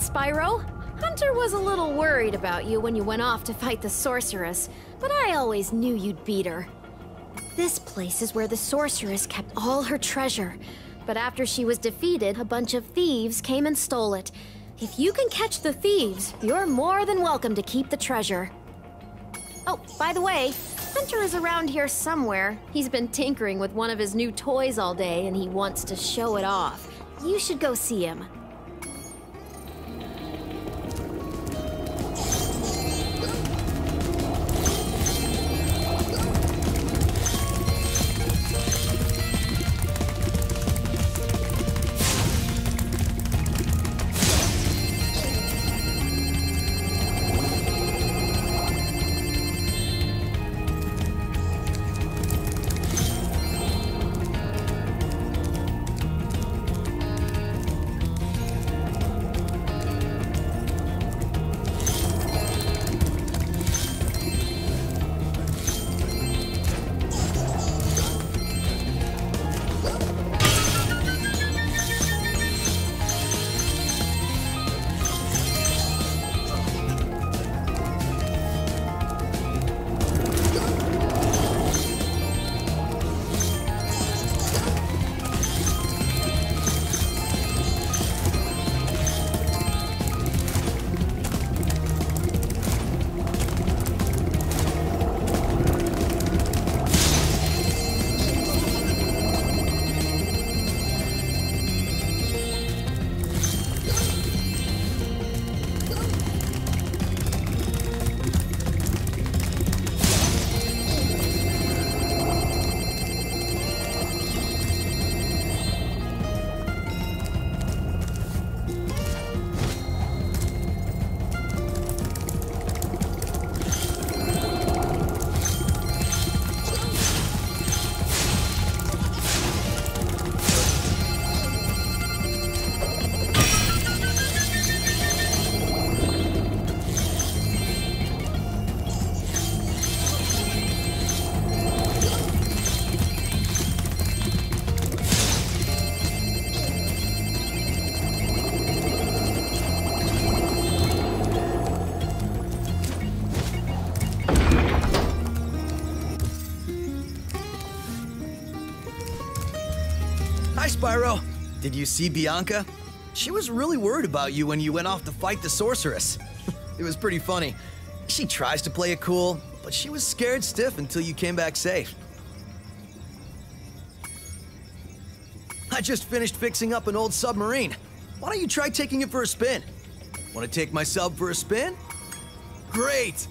Spyro. Hunter was a little worried about you when you went off to fight the sorceress, but I always knew you'd beat her. This place is where the sorceress kept all her treasure, but after she was defeated, a bunch of thieves came and stole it. If you can catch the thieves, you're more than welcome to keep the treasure. Oh, by the way, Hunter is around here somewhere. He's been tinkering with one of his new toys all day, and he wants to show it off. You should go see him. Hi, Spyro. Did you see Bianca? She was really worried about you when you went off to fight the sorceress. It was pretty funny. She tries to play it cool, but she was scared stiff until you came back safe. I just finished fixing up an old submarine. Why don't you try taking it for a spin? Want to take my sub for a spin? Great!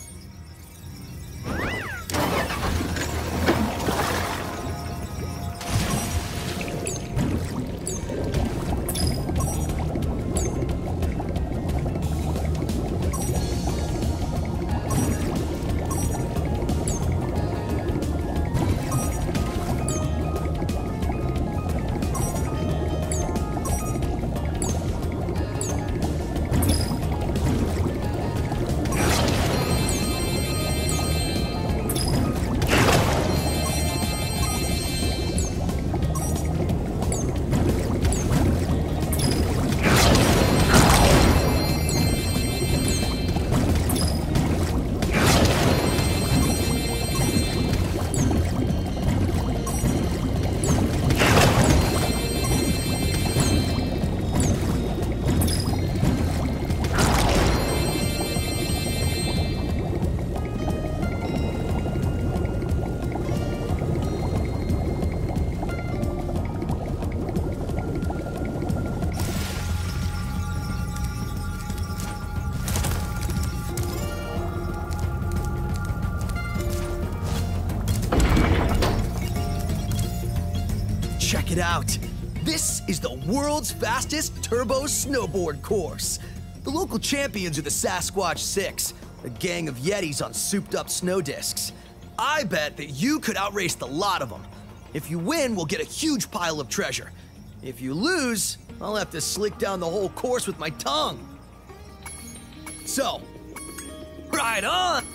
Check it out. This is the world's fastest turbo snowboard course. The local champions are the Sasquatch 6, a gang of Yetis on souped-up snow discs. I bet that you could outrace the lot of them. If you win, we'll get a huge pile of treasure. If you lose, I'll have to slick down the whole course with my tongue. So, ride on!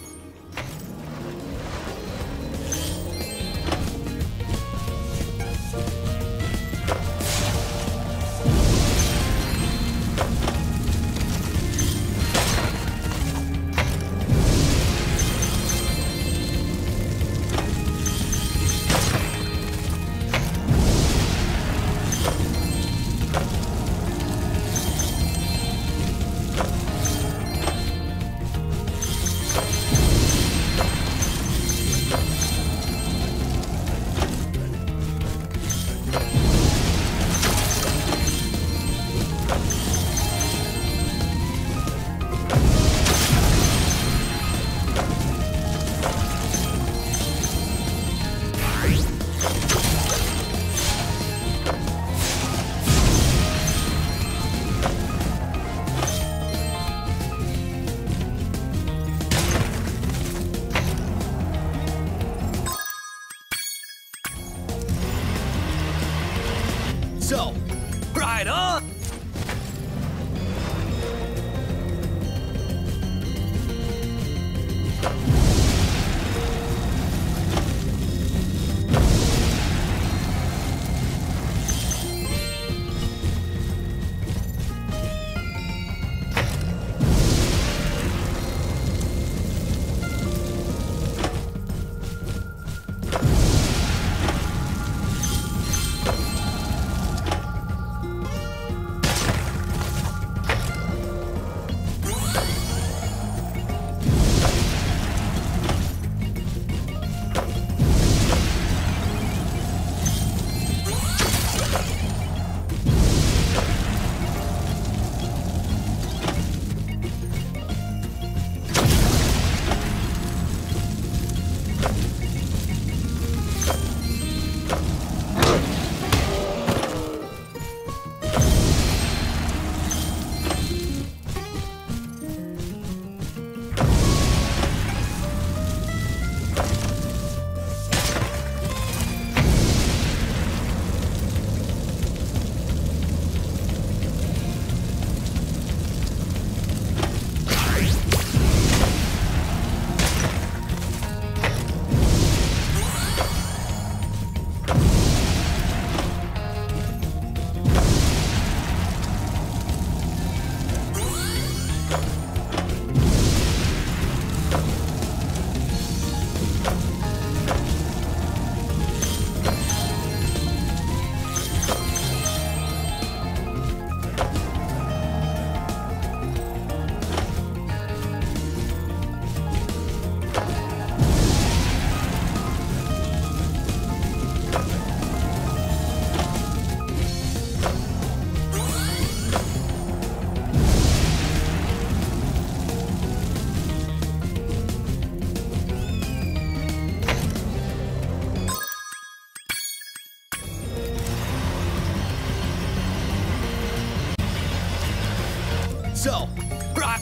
So, right on! So, right.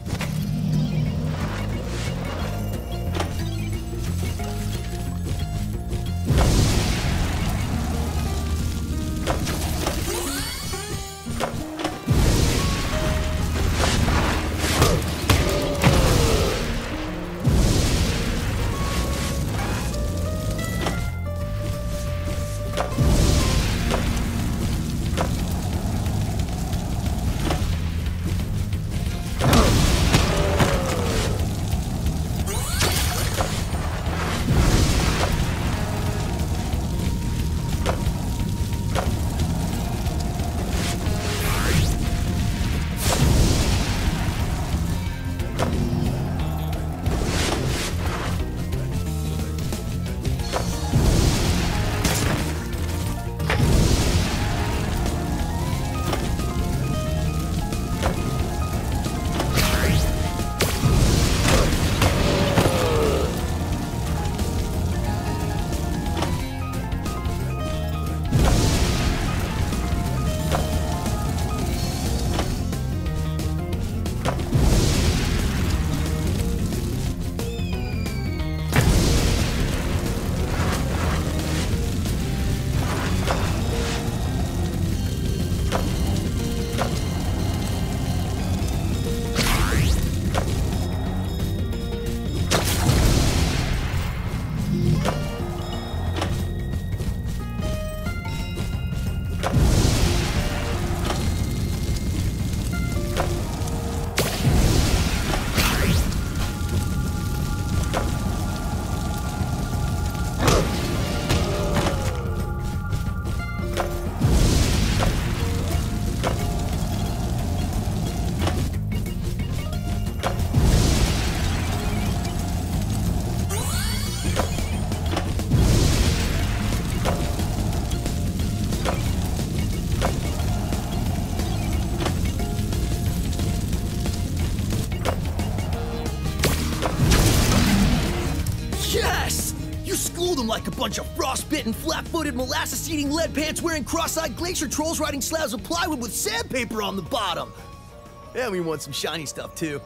Like a bunch of frostbitten, flat-footed, molasses-eating, lead-pants-wearing, cross-eyed glacier trolls riding slabs of plywood with sandpaper on the bottom. And we want some shiny stuff, too.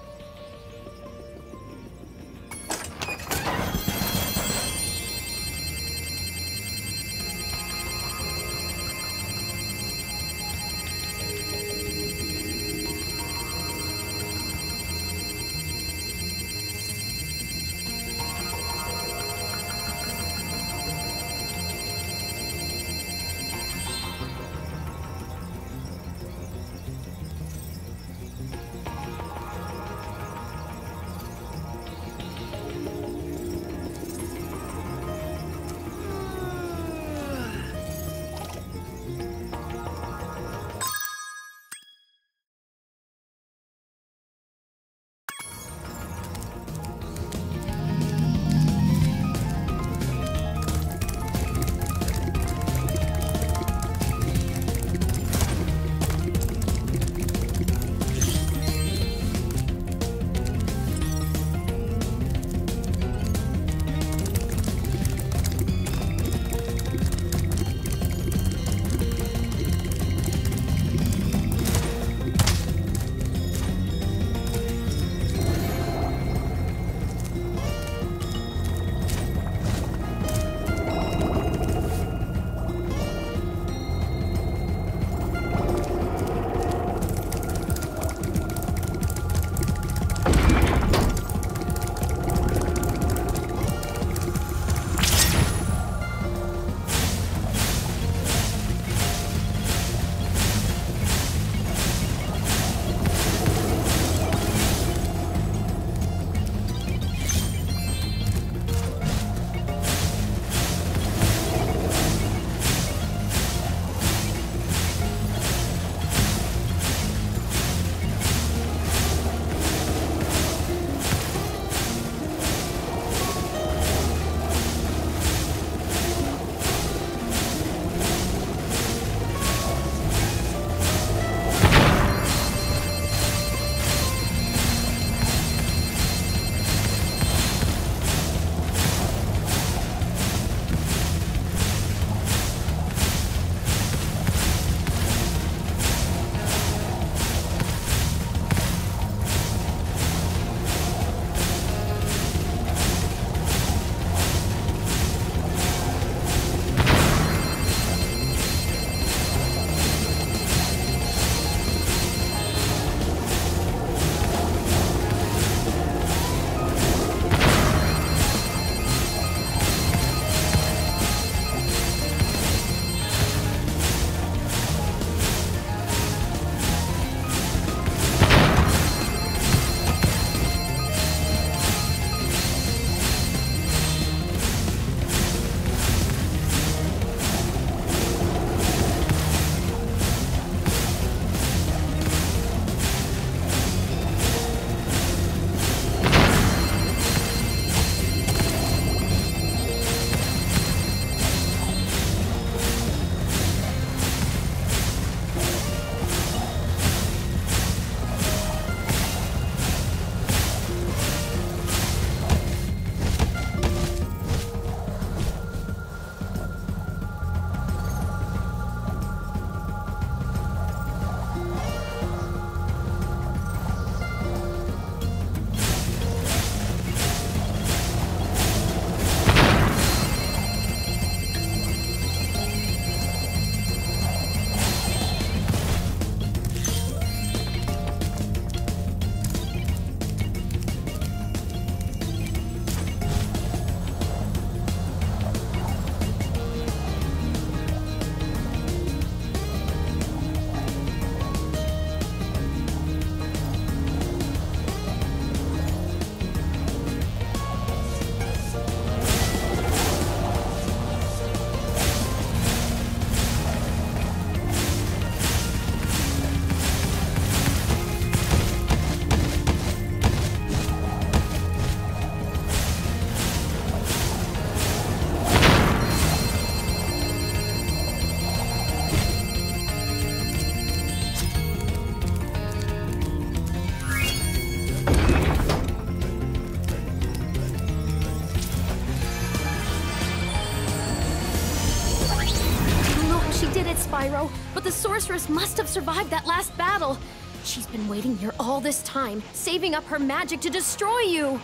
Spyro, but the sorceress must have survived that last battle. She's been waiting here all this time, saving up her magic to destroy you.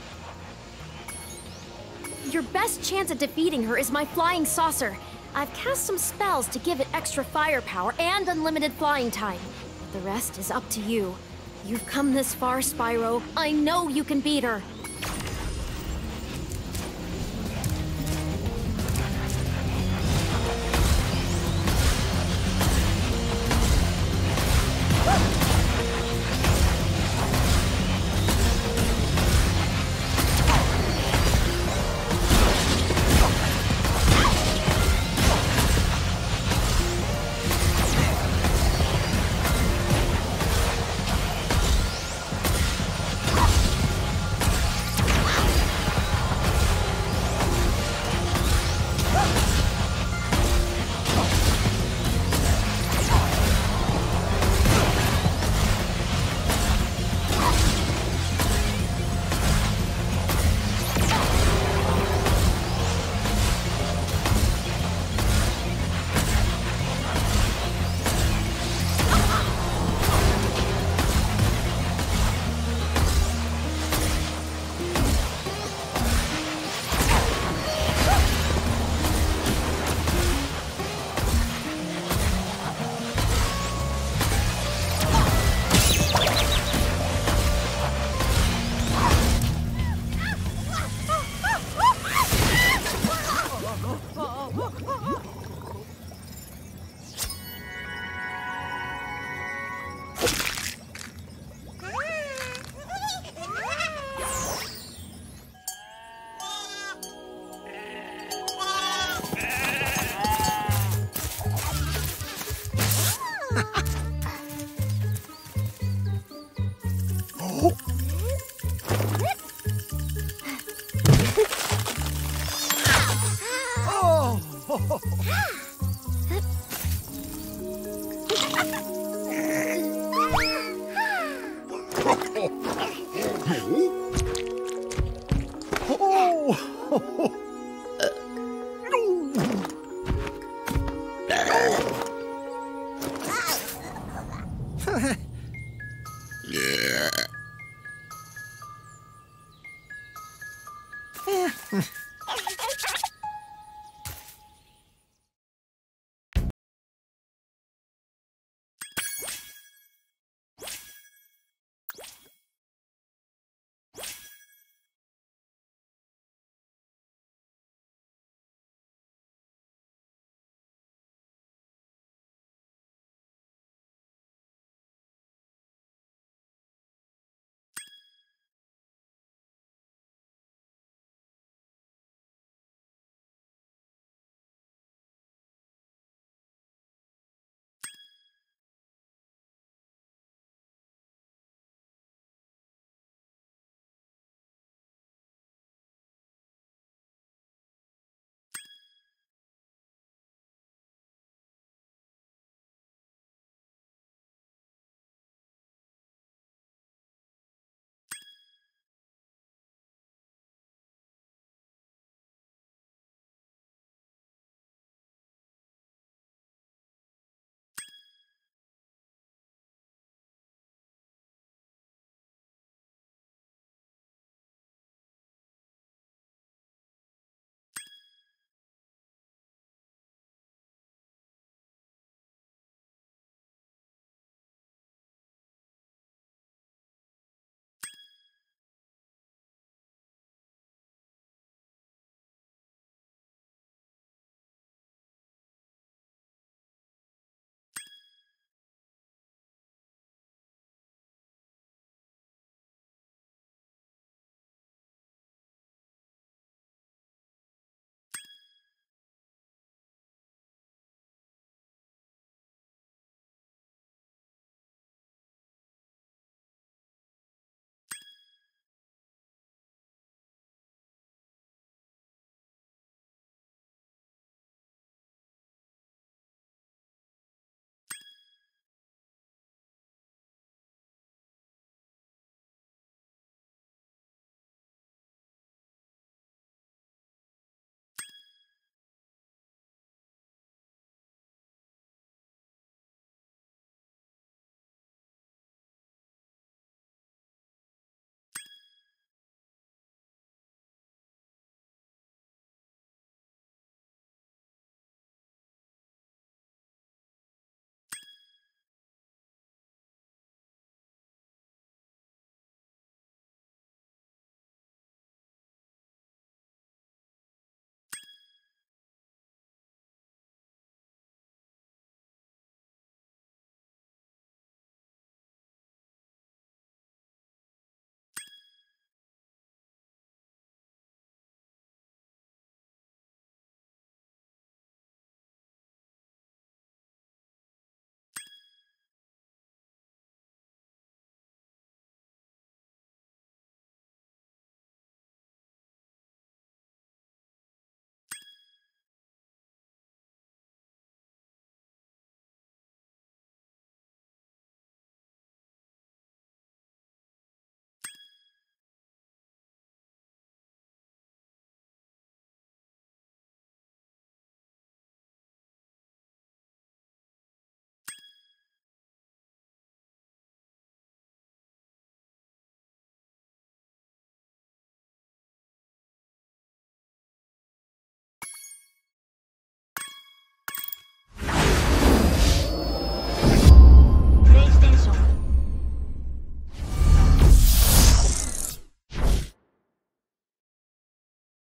Your best chance at defeating her is my flying saucer. I've cast some spells to give it extra firepower and unlimited flying time. The rest is up to you. You've come this far, Spyro. I know you can beat her.